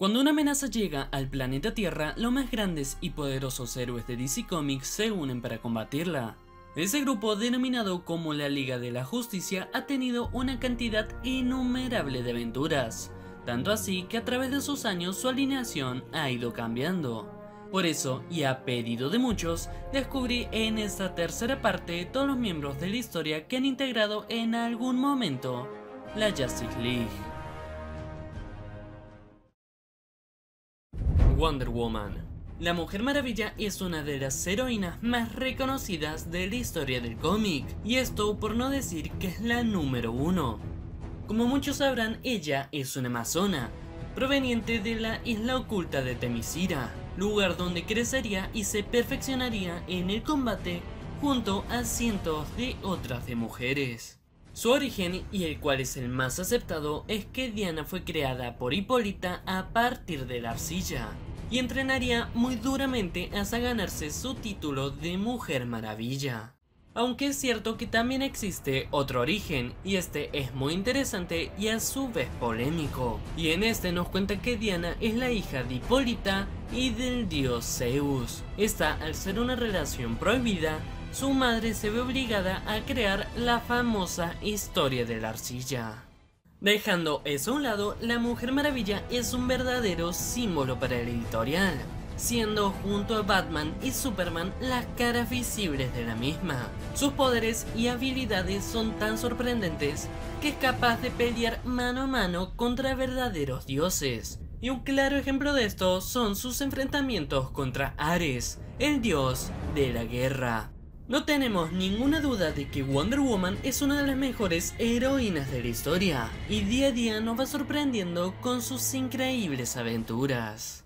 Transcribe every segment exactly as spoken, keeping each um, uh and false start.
Cuando una amenaza llega al planeta Tierra, los más grandes y poderosos héroes de D C Comics se unen para combatirla. Ese grupo, denominado como la Liga de la Justicia, ha tenido una cantidad innumerable de aventuras, tanto así que a través de sus años su alineación ha ido cambiando. Por eso, y a pedido de muchos, descubrí en esta tercera parte todos los miembros de la historia que han integrado en algún momento la Justice League. Wonder Woman. La Mujer Maravilla es una de las heroínas más reconocidas de la historia del cómic, y esto por no decir que es la número uno. Como muchos sabrán, ella es una amazona, proveniente de la isla oculta de Themyscira, lugar donde crecería y se perfeccionaría en el combate junto a cientos de otras de mujeres. Su origen, y el cual es el más aceptado, es que Diana fue creada por Hipólita a partir de la arcilla, y entrenaría muy duramente hasta ganarse su título de Mujer Maravilla. Aunque es cierto que también existe otro origen, y este es muy interesante y a su vez polémico, y en este nos cuenta que Diana es la hija de Hipólita y del dios Zeus. Esta, al ser una relación prohibida, su madre se ve obligada a crear la famosa historia de la arcilla. Dejando eso a un lado, la Mujer Maravilla es un verdadero símbolo para el editorial, siendo junto a Batman y Superman las caras visibles de la misma. Sus poderes y habilidades son tan sorprendentes que es capaz de pelear mano a mano contra verdaderos dioses. Y un claro ejemplo de esto son sus enfrentamientos contra Ares, el dios de la guerra. No tenemos ninguna duda de que Wonder Woman es una de las mejores heroínas de la historia, y día a día nos va sorprendiendo con sus increíbles aventuras.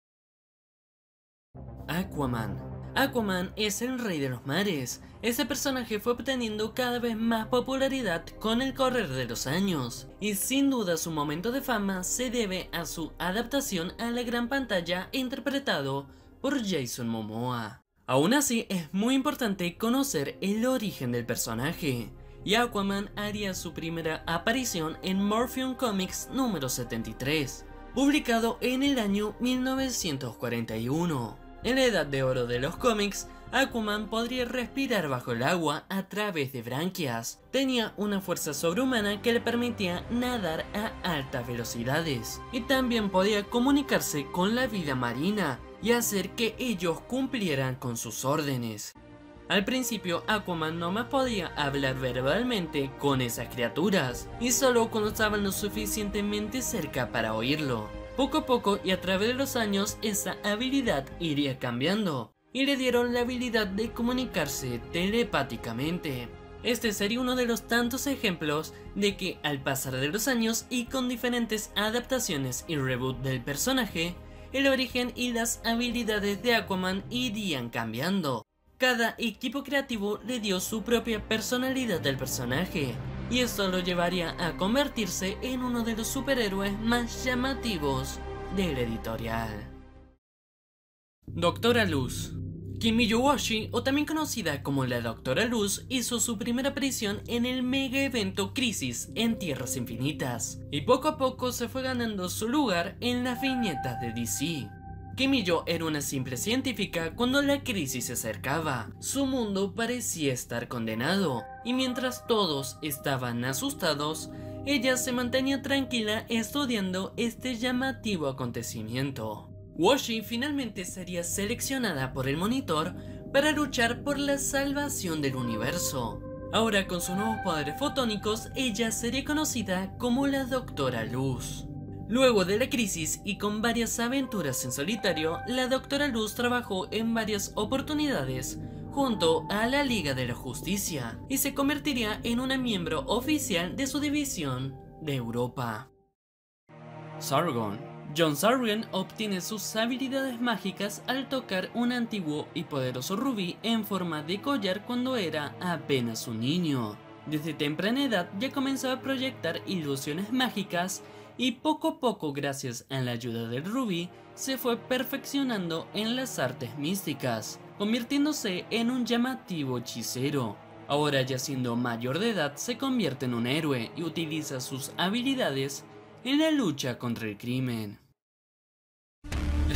Aquaman. Aquaman es el rey de los mares. Este personaje fue obteniendo cada vez más popularidad con el correr de los años, y sin duda su momento de fama se debe a su adaptación a la gran pantalla interpretado por Jason Momoa. Aún así, es muy importante conocer el origen del personaje, y Aquaman haría su primera aparición en Morpheum Comics número setenta y tres, publicado en el año mil novecientos cuarenta y uno. En la edad de oro de los cómics, Aquaman podría respirar bajo el agua a través de branquias, tenía una fuerza sobrehumana que le permitía nadar a altas velocidades, y también podía comunicarse con la vida marina y hacer que ellos cumplieran con sus órdenes. Al principio, Aquaman no más podía hablar verbalmente con esas criaturas, y solo cuando estaban lo suficientemente cerca para oírlo. Poco a poco y a través de los años, esa habilidad iría cambiando, y le dieron la habilidad de comunicarse telepáticamente. Este sería uno de los tantos ejemplos de que al pasar de los años y con diferentes adaptaciones y reboot del personaje, el origen y las habilidades de Aquaman irían cambiando. Cada equipo creativo le dio su propia personalidad al personaje, y esto lo llevaría a convertirse en uno de los superhéroes más llamativos del editorial. Doctora Luz. Kimi Yowashi, o también conocida como la Doctora Luz, hizo su primera aparición en el mega evento Crisis en Tierras Infinitas, y poco a poco se fue ganando su lugar en las viñetas de D C. Kimi Yo era una simple científica cuando la crisis se acercaba. Su mundo parecía estar condenado, y mientras todos estaban asustados, ella se mantenía tranquila estudiando este llamativo acontecimiento. Washi finalmente sería seleccionada por el Monitor para luchar por la salvación del universo. Ahora, con sus nuevos poderes fotónicos, ella sería conocida como la Doctora Luz. Luego de la crisis y con varias aventuras en solitario, la Doctora Luz trabajó en varias oportunidades junto a la Liga de la Justicia, y se convertiría en una miembro oficial de su división de Europa. Sargon. John Sargon obtiene sus habilidades mágicas al tocar un antiguo y poderoso rubí en forma de collar cuando era apenas un niño. Desde temprana edad ya comenzó a proyectar ilusiones mágicas, y poco a poco, gracias a la ayuda del rubí, se fue perfeccionando en las artes místicas, convirtiéndose en un llamativo hechicero. Ahora, ya siendo mayor de edad, se convierte en un héroe y utiliza sus habilidades en la lucha contra el crimen.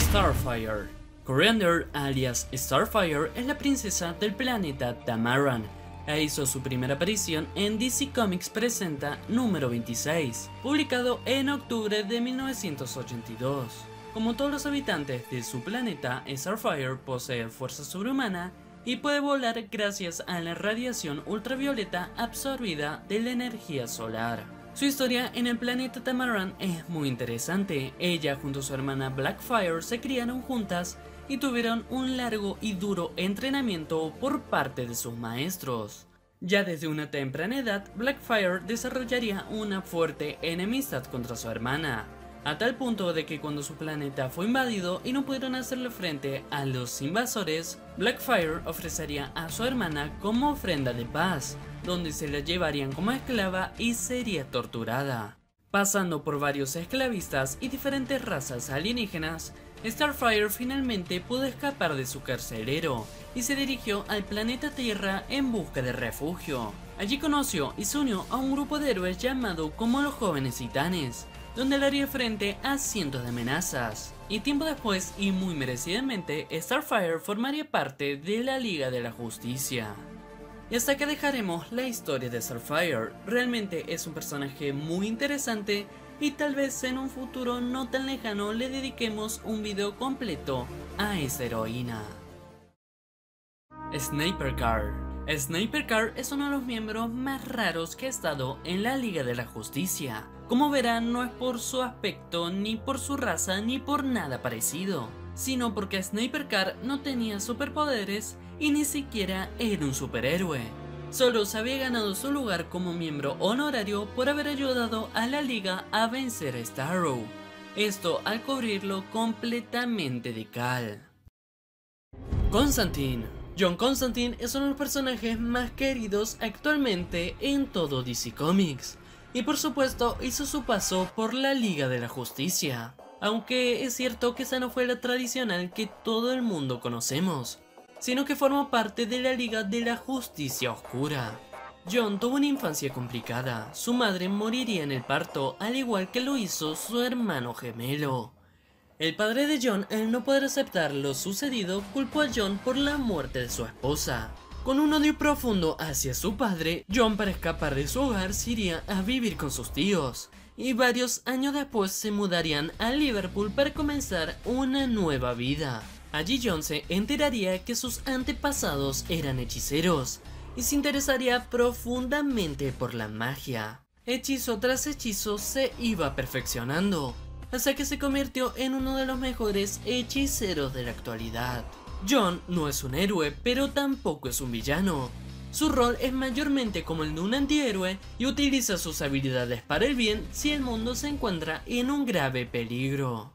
Starfire. Coriander, alias Starfire, es la princesa del planeta Tamaran e hizo su primera aparición en D C Comics Presenta número veintiséis, publicado en octubre de mil novecientos ochenta y dos. Como todos los habitantes de su planeta, Starfire posee fuerza sobrehumana y puede volar gracias a la radiación ultravioleta absorbida de la energía solar. Su historia en el planeta Tamaran es muy interesante. Ella junto a su hermana Blackfire se criaron juntas y tuvieron un largo y duro entrenamiento por parte de sus maestros. Ya desde una temprana edad, Blackfire desarrollaría una fuerte enemistad contra su hermana, a tal punto de que cuando su planeta fue invadido y no pudieron hacerle frente a los invasores, Blackfire ofrecería a su hermana como ofrenda de paz, donde se la llevarían como esclava y sería torturada. Pasando por varios esclavistas y diferentes razas alienígenas, Starfire finalmente pudo escapar de su carcelero y se dirigió al planeta Tierra en busca de refugio. Allí conoció y se unió a un grupo de héroes llamado como los Jóvenes Titanes, donde le haría frente a cientos de amenazas. Y tiempo después, y muy merecidamente, Starfire formaría parte de la Liga de la Justicia. Y hasta acá dejaremos la historia de Starfire. Realmente es un personaje muy interesante y tal vez en un futuro no tan lejano le dediquemos un video completo a esta heroína. Sniper Car. Sniper Car es uno de los miembros más raros que ha estado en la Liga de la Justicia. Como verán, no es por su aspecto, ni por su raza, ni por nada parecido, sino porque Sniper Car no tenía superpoderes y ni siquiera era un superhéroe. Solo se había ganado su lugar como miembro honorario por haber ayudado a la Liga a vencer a Starro, esto al cubrirlo completamente de cal. Constantine. John Constantine es uno de los personajes más queridos actualmente en todo D C Comics, y por supuesto hizo su paso por la Liga de la Justicia, aunque es cierto que esa no fue la tradicional que todo el mundo conocemos, sino que formó parte de la Liga de la Justicia Oscura. John tuvo una infancia complicada, su madre moriría en el parto al igual que lo hizo su hermano gemelo. El padre de John, al no poder aceptar lo sucedido, culpó a John por la muerte de su esposa. Con un odio profundo hacia su padre, John, para escapar de su hogar, se iría a vivir con sus tíos, y varios años después se mudarían a Liverpool para comenzar una nueva vida. Allí John se enteraría que sus antepasados eran hechiceros, y se interesaría profundamente por la magia. Hechizo tras hechizo se iba perfeccionando, hasta que se convirtió en uno de los mejores hechiceros de la actualidad. John no es un héroe, pero tampoco es un villano. Su rol es mayormente como el de un antihéroe y utiliza sus habilidades para el bien si el mundo se encuentra en un grave peligro.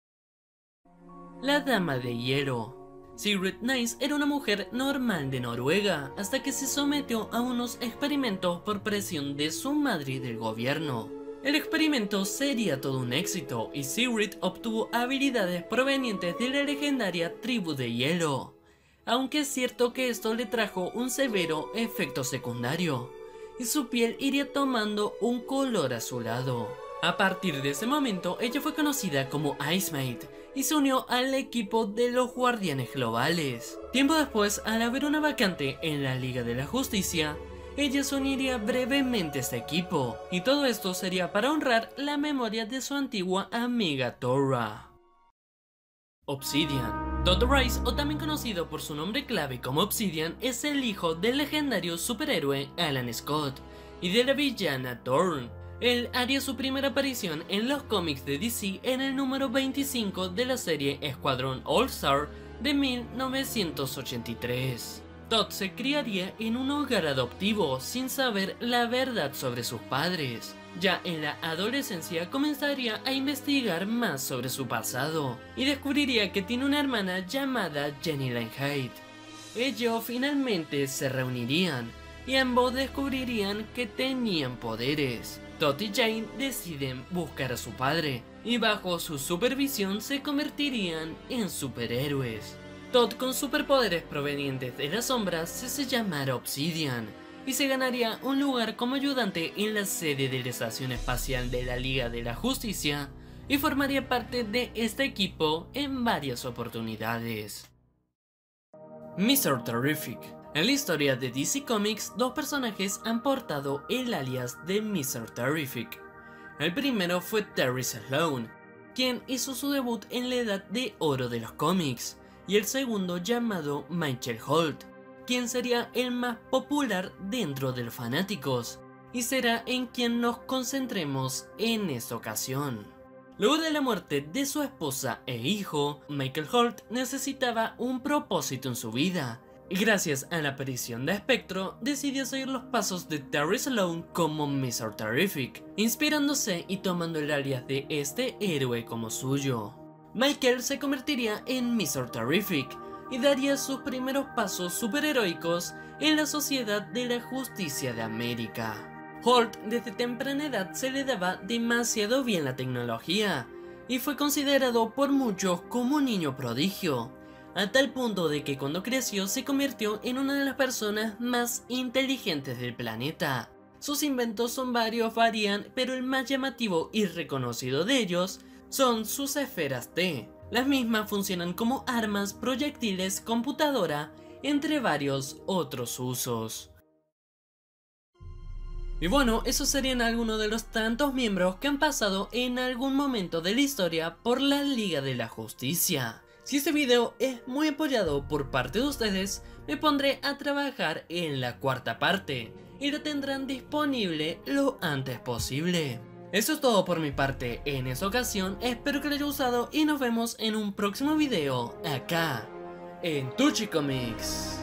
La Dama de Hielo. Sigrid Nice era una mujer normal de Noruega hasta que se sometió a unos experimentos por presión de su madre y del gobierno. El experimento sería todo un éxito y Sigrid obtuvo habilidades provenientes de la legendaria tribu de hielo, aunque es cierto que esto le trajo un severo efecto secundario y su piel iría tomando un color azulado. A partir de ese momento ella fue conocida como Ice Maid y se unió al equipo de los Guardianes Globales. Tiempo después, al haber una vacante en la Liga de la Justicia, ella se uniría brevemente a este equipo, y todo esto sería para honrar la memoria de su antigua amiga Thora. Obsidian. Todd Rice, o también conocido por su nombre clave como Obsidian, es el hijo del legendario superhéroe Alan Scott y de la villana Thorn. Él haría su primera aparición en los cómics de D C en el número veinticinco de la serie Escuadrón All-Star de mil novecientos ochenta y tres. Todd se criaría en un hogar adoptivo sin saber la verdad sobre sus padres. Ya en la adolescencia comenzaría a investigar más sobre su pasado y descubriría que tiene una hermana llamada Jenny Lionheart. Ellos finalmente se reunirían y ambos descubrirían que tenían poderes. Todd y Jane deciden buscar a su padre y bajo su supervisión se convertirían en superhéroes. Todd, con superpoderes provenientes de las sombras, se hace llamar Obsidian y se ganaría un lugar como ayudante en la sede de la Estación Espacial de la Liga de la Justicia, y formaría parte de este equipo en varias oportunidades. mister Terrific. En la historia de D C Comics, dos personajes han portado el alias de mister Terrific. El primero fue Terry Sloan, quien hizo su debut en la edad de oro de los cómics, y el segundo llamado Michael Holt, quien sería el más popular dentro de los fanáticos, y será en quien nos concentremos en esta ocasión. Luego de la muerte de su esposa e hijo, Michael Holt necesitaba un propósito en su vida, y gracias a la aparición de Spectro, decidió seguir los pasos de Terry Sloan como mister Terrific, inspirándose y tomando el alias de este héroe como suyo. Michael se convertiría en mister Terrific y daría sus primeros pasos superheroicos en la Sociedad de la Justicia de América. Holt desde temprana edad se le daba demasiado bien la tecnología y fue considerado por muchos como un niño prodigio, a tal punto de que cuando creció se convirtió en una de las personas más inteligentes del planeta. Sus inventos son varios, varían, pero el más llamativo y reconocido de ellos son sus esferas T. Las mismas funcionan como armas, proyectiles, computadora, entre varios otros usos. Y bueno, esos serían algunos de los tantos miembros que han pasado en algún momento de la historia por la Liga de la Justicia. Si este video es muy apoyado por parte de ustedes, me pondré a trabajar en la cuarta parte y lo tendrán disponible lo antes posible. Eso es todo por mi parte en esta ocasión, espero que les haya gustado y nos vemos en un próximo video acá en Tucci Comics.